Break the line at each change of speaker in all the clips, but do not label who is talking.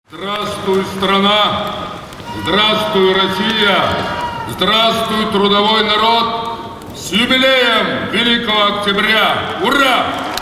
Здравствуй, страна! Здравствуй, Россия! Здравствуй, трудовой народ! С юбилеем Великого Октября! Ура!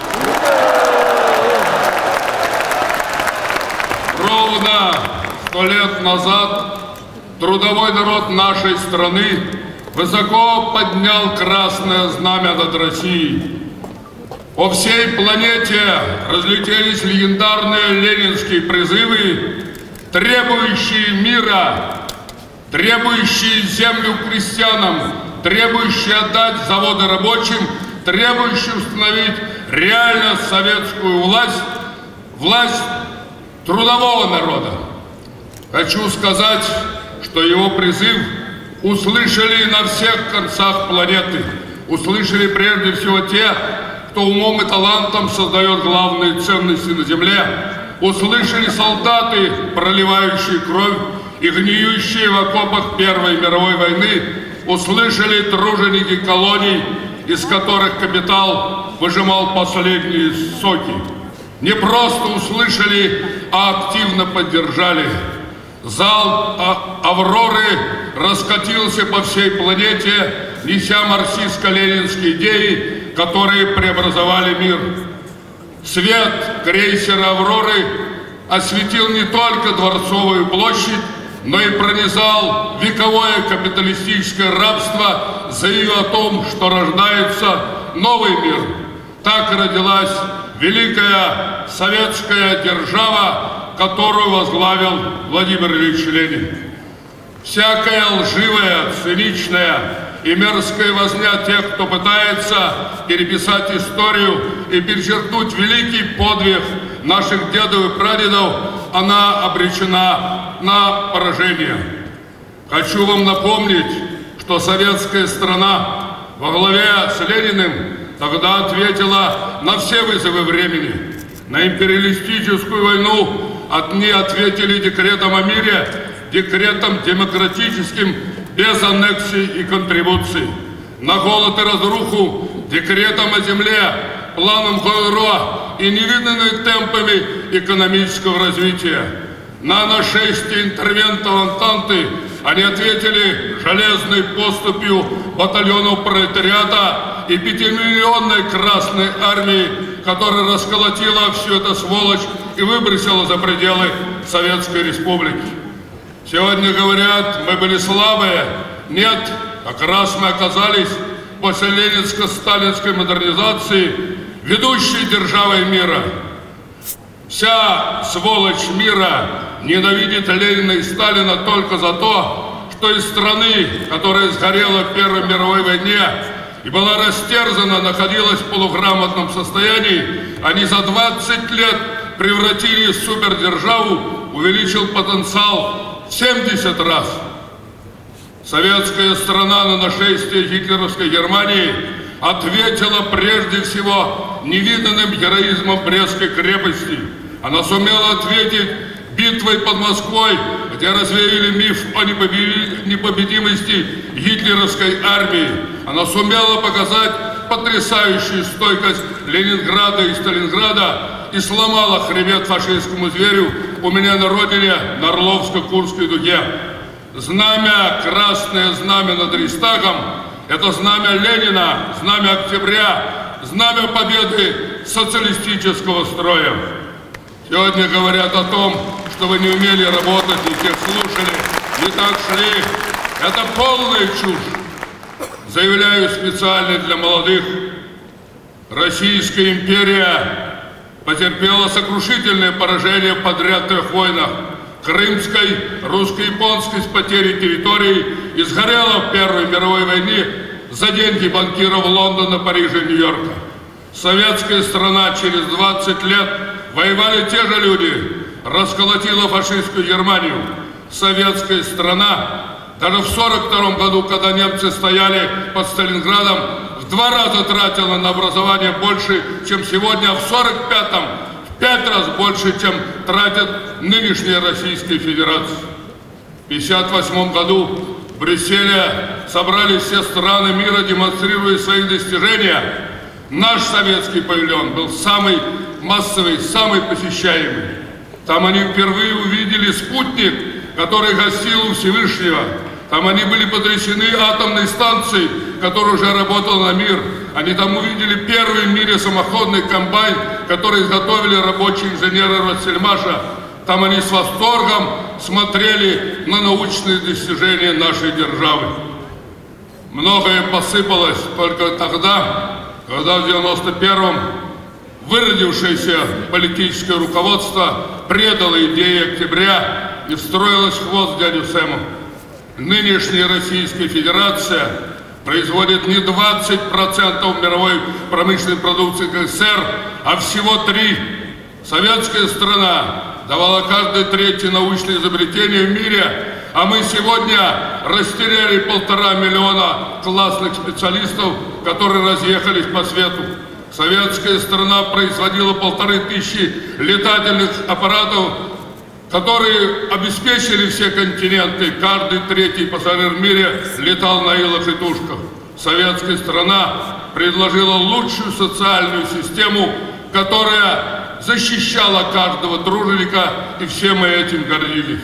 Ровно 100 лет назад трудовой народ нашей страны высоко поднял красное знамя над Россией. По всей планете разлетелись легендарные ленинские призывы, требующие мира, требующие землю крестьянам, требующие отдать заводы рабочим, требующие установить реально советскую власть, власть трудового народа. Хочу сказать, что его призыв услышали на всех концах планеты, услышали прежде всего те, кто умом и талантом создает главные ценности на земле, услышали солдаты, проливающие кровь и гниющие в окопах Первой мировой войны, услышали труженики колоний, из которых капитал выжимал последние соки. Не просто услышали, а активно поддержали. Зал «Авроры» раскатился по всей планете, неся марксистско-ленинские идеи, которые преобразовали мир. Свет крейсера «Авроры» осветил не только Дворцовую площадь, но и пронизал вековое капиталистическое рабство, заявив о том, что рождается новый мир. Так родилась великая советская держава, которую возглавил Владимир Ильич Ленин. Всякая лживая, циничная и мерзкая возня тех, кто пытается переписать историю и перечеркнуть великий подвиг наших дедов и прадедов, она обречена на поражение. Хочу вам напомнить, что советская страна во главе с Лениным тогда ответила на все вызовы времени. На империалистическую войну одни ответили декретом о мире, декретом демократическим, без аннексий и контрибуций. На голод и разруху декретом о земле, планом Гойро и невиданными темпами экономического развития. На нашествие интервентов Антанты они ответили железной поступью батальонов пролетариата и 5-миллионной Красной армии, которая расколотила всю эту сволочь и выбросила за пределы Советской Республики. Сегодня говорят, мы были слабые. Нет, как раз мы оказались после ленинско-сталинской модернизации ведущей державой мира. Вся сволочь мира ненавидит Ленина и Сталина только за то, что из страны, которая сгорела в Первой мировой войне и была растерзана, находилась в полуграмотном состоянии, они за 20 лет превратили супердержаву, увеличил потенциал в 70 раз. Советская страна на нашествие гитлеровской Германии ответила прежде всего невиданным героизмом Брестской крепости. Она сумела ответить битвой под Москвой, где развеяли миф о непобедимости гитлеровской армии. Она сумела показать потрясающую стойкость Ленинграда и Сталинграда и сломала хребет фашистскому зверю у меня на родине, на Орловско-Курской дуге. Знамя, красное знамя над Рейхстагом – это знамя Ленина, знамя октября, знамя победы социалистического строя. Сегодня говорят о том, что вы не умели работать, не тех слушали, не так шли. Это полная чушь. Заявляю специально для молодых. Российская империя потерпела сокрушительное поражение в подряд 3 войнах. Крымской, русско-японской с потерей территорий и сгорела в Первой мировой войне за деньги банкиров Лондона, Парижа и Нью-Йорка. Советская страна через 20 лет воевали те же люди, расколотила фашистскую Германию. Советская страна даже в 1942 году, когда немцы стояли под Сталинградом, в 2 раза тратила на образование больше, чем сегодня, а в 1945-м в 5 раз больше, чем тратят нынешняя Российская Федерация. В 1958 году в Брюсселе собрались все страны мира, демонстрируя свои достижения. Наш советский павильон был самый массовый, самый посещаемый. Там они впервые увидели спутник, который гостил у Всевышнего. Там они были потрясены атомной станцией, которая уже работала на мир. Они там увидели первый в мире самоходный комбайн, который изготовили рабочие инженеры Россельмаша. Там они с восторгом смотрели на научные достижения нашей державы. Многое посыпалось только тогда, когда в 91-м выродившееся политическое руководство предало идеи октября и встроилось в хвост дядю Сэму. Нынешняя Российская Федерация производит не 20% мировой промышленной продукции СССР, а всего 3%. Советская страна давала каждое третье научное изобретение в мире, а мы сегодня растеряли 1,5 миллиона классных специалистов, которые разъехались по свету. Советская страна производила 1500 летательных аппаратов, которые обеспечили все континенты. Каждый третий пассажир в мире летал на илах и тушках. Советская страна предложила лучшую социальную систему, которая защищала каждого труженика, и все мы этим гордились.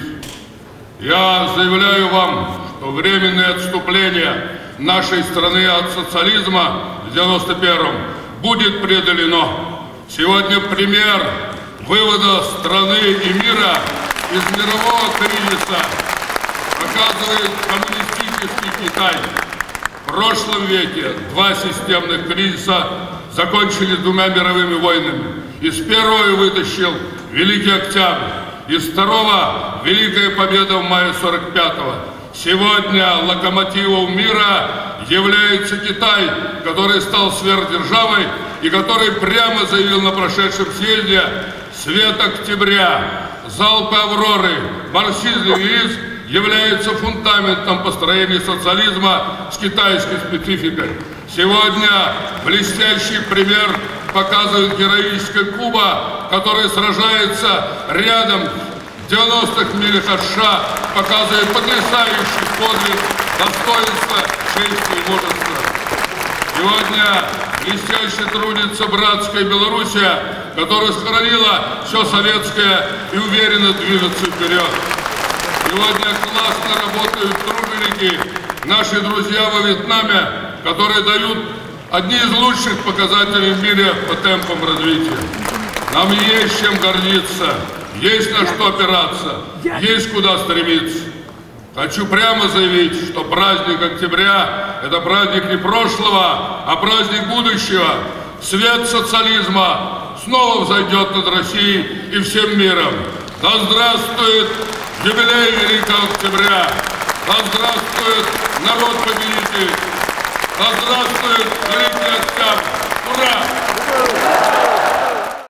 Я заявляю вам, что временное отступление нашей страны от социализма в 91-м будет преодолено. Сегодня пример вывода страны и мира из мирового кризиса показывает коммунистический Китай. В прошлом веке 2 системных кризиса закончились 2 мировыми войнами. Из первого вытащил Великий Октябрь, из второго Великая Победа в мае 45-го. Сегодня локомотивом мира является Китай, который стал сверхдержавой и который прямо заявил на прошедшем съезде: свет октября, залпы Авроры, марксизм-ленинизм является фундаментом построения социализма с китайской спецификой. Сегодня блестящий пример показывает героическая Куба, которая сражается рядом в 90-х милях от США, показывает потрясающий подвиг, достоинства, чести и мужества. Сегодня блестяще трудится братская Белоруссия, которая сохранила все советское и уверенно движется вперед. Сегодня классно работают труженики, наши друзья во Вьетнаме, которые дают одни из лучших показателей в мире по темпам развития. Нам есть чем гордиться, есть на что опираться, есть куда стремиться. Хочу прямо заявить, что праздник октября – это праздник не прошлого, а праздник будущего. Свет социализма снова взойдет над Россией и всем миром. Да здравствует юбилей Великого Октября! Да здравствует народ-победитель! Да здравствует